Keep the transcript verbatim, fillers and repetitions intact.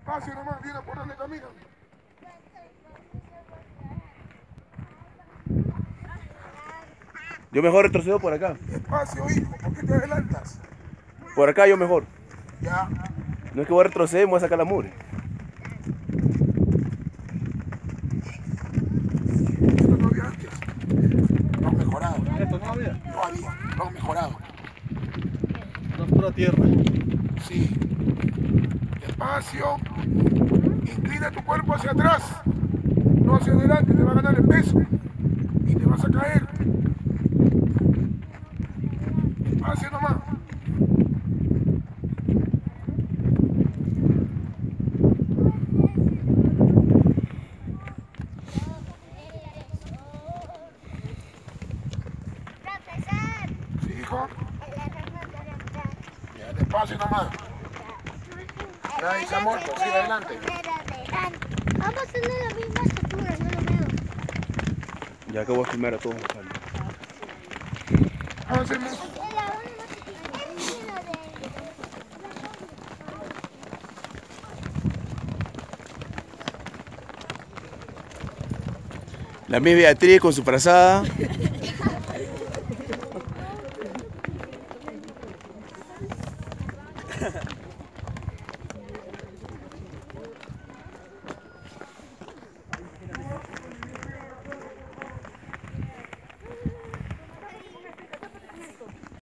Despacio nomás, viene por donde caminan. Yo mejor retrocedo por acá. Despacio, hijo, ¿por qué te adelantas? Por acá yo mejor. Ya. No es que voy a retroceder y me voy a sacar la mugre. Esto no había antes. Lo han mejorado. ¿Esto no había? No había, lo han mejorado. No es pura tierra. Sí. Despacio. Inclina tu cuerpo hacia atrás. No hacia adelante, te va a ganar el peso. Y te vas a caer. Despacio nomás. Sí, hijo. Ya, despacio nomás. Nadie se ha muerto, sigue adelante. Vamos a hacerle la misma estatura, yo lo veo. Ya que voy a filmar a todos. Avancemos. La Miss Beatriz con su frazada.